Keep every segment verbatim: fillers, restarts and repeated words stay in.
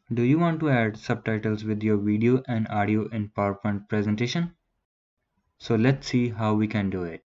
Do you want to add subtitles with your video and audio in PowerPoint presentation? So let's see how we can do it.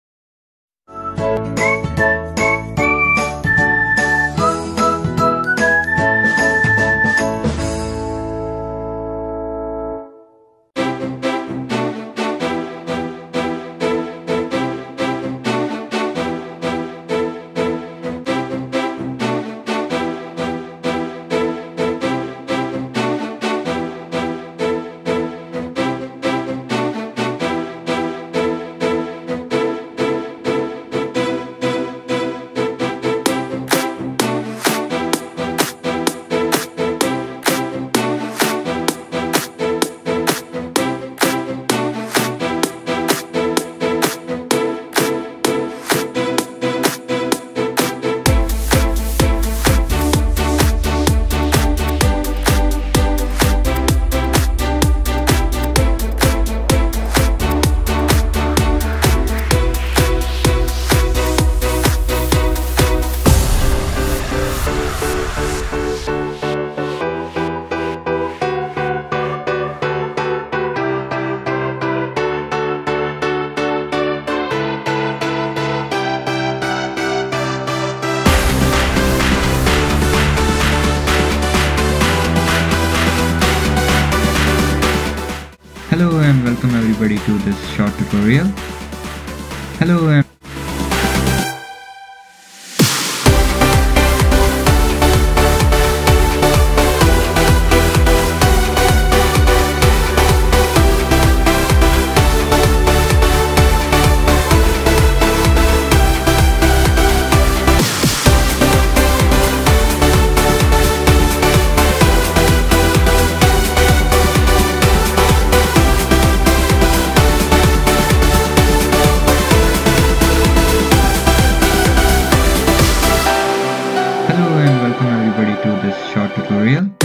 Hello and welcome everybody to this short tutorial. Hello and Hello and welcome everybody to this short tutorial.